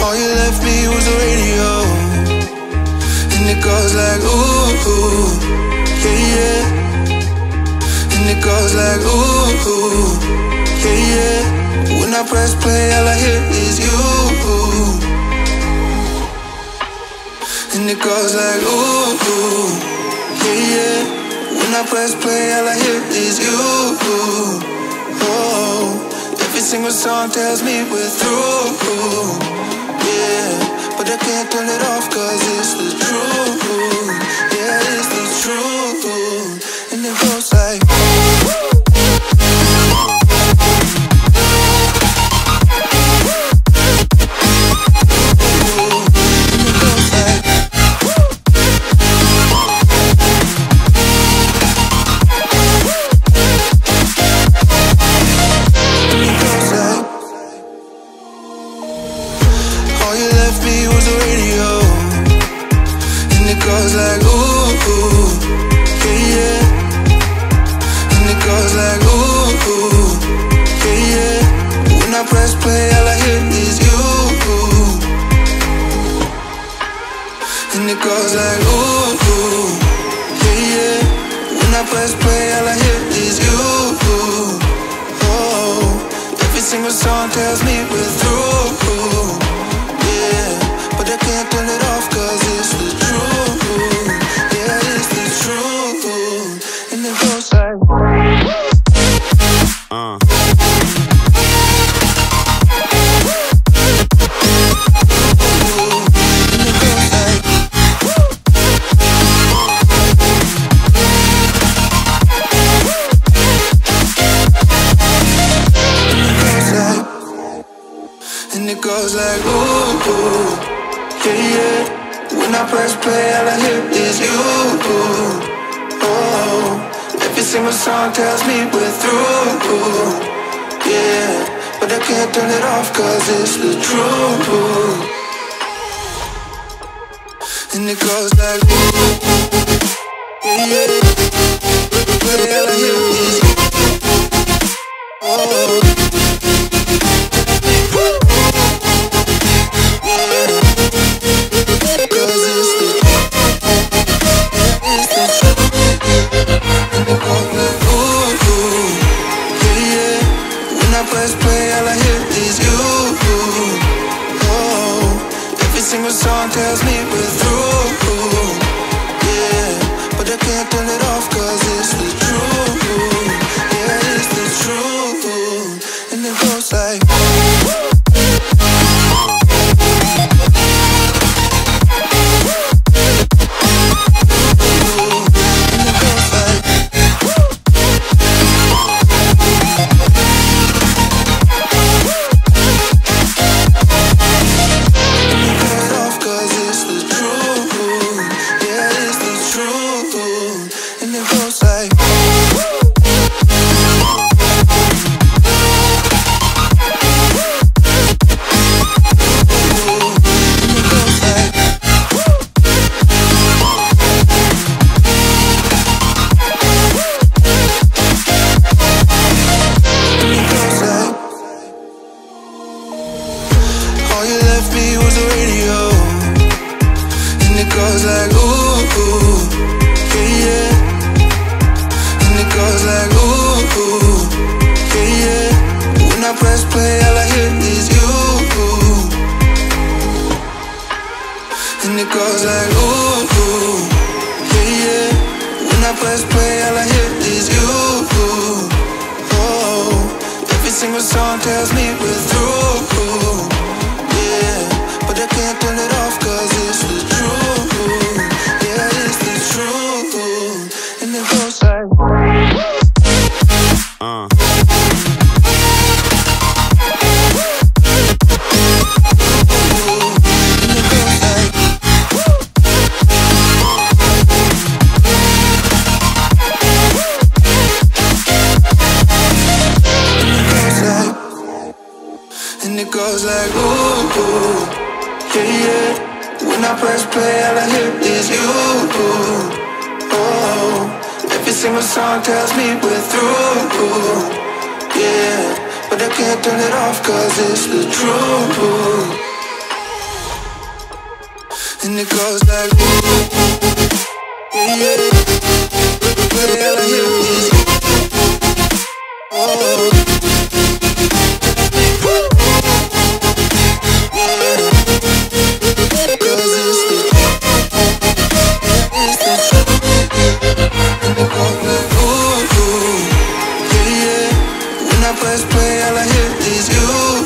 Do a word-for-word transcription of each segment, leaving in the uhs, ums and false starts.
All you left me was the radio, and it goes like ooh, ooh, yeah, yeah. And it goes like ooh, ooh, yeah, yeah. When I press play, all I hear is you. And it goes like ooh, ooh, yeah, yeah. When I press play, all I hear is you. Oh, every single song tells me we're through. Yeah, but I can't turn it off 'cause it's the truth. Yeah, it's the truth. And it goes like goes like ooh, ooh, yeah, yeah. And it goes like ooh, ooh, yeah, yeah. When I press play, all I hear is you. And it goes like ooh, ooh, yeah, yeah. When I press play, all I hear is you. Oh, every single song tells me we're through. Yeah, but I can't turn it off 'cause it's the truth. Uh. And it goes like ooh, ooh, yeah, yeah. When I press play, all I hear is you. Oh, every single song tells me we're through. Yeah, but I can't turn it off 'cause it's the truth. And it goes like ooh, yeah, yeah. Play, all I hear is you. Oh. Press play, all I hear is you. Oh, every single song tells me we're through. Yeah, but I can't turn it off 'cause it's the truth. Yeah, it's the truth. And it goes like goes like ooh, ooh, yeah, yeah. And it goes like ooh, ooh, yeah, yeah. When I press play, all I hear is you. And it goes like ooh, ooh, yeah, yeah. When I press play, all I hear is you. Oh, every single song tells me we're through. Yeah, but I can't turn it off 'cause it's the truth. And it goes like uh. And it goes like ooh, ooh, yeah, yeah. When I press play, all I hear is you. Oh, every single song tells me we're through. Yeah, but I can't turn it off 'cause it's the truth. and it goes like ooh, yeah, yeah. Play all I hear is oh, yeah. Cause it's the, it's the truth, and it goes like ooh, ooh, yeah, yeah. When I press play, all I hear is you.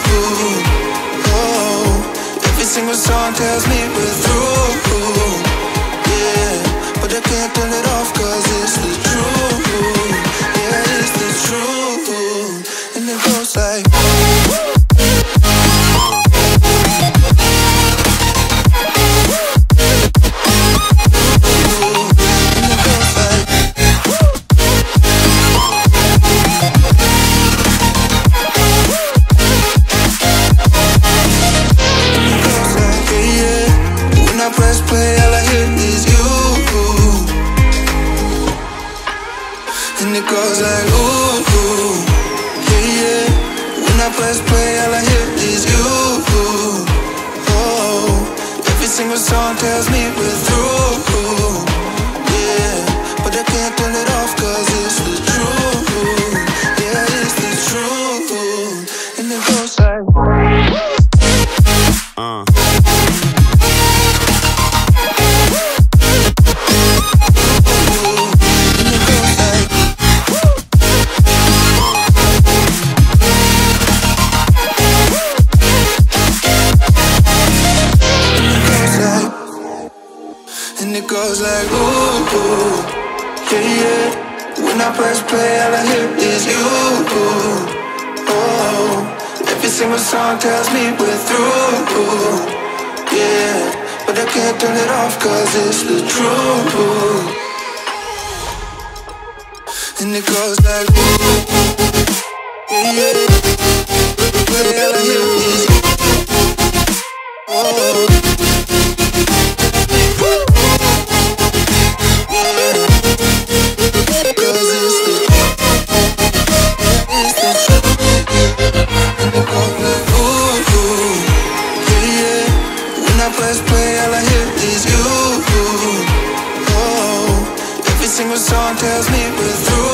Oh, every single song tells me we're through. Yeah, but I can't turn it off 'cause it's the truth. Yeah, it's the truth, and it goes like. Press play, all I hear is you, and it goes like ooh, ooh, yeah, yeah. When I press play, all I hear is you. Oh, every single song tells me we're through. Yeah, but I can't turn it off 'cause it's the truth. Yeah, it's the truth, and it goes like uh. It goes like ooh, ooh, yeah, yeah. When I press play, all I hear is you. Oh, every single song tells me we're through. Yeah, but I can't turn it off 'cause it's the truth. And it goes like ooh, yeah, yeah. Play, all I hear is you. Oh. Press play, all I hear is you. Oh, every single song tells me we're through.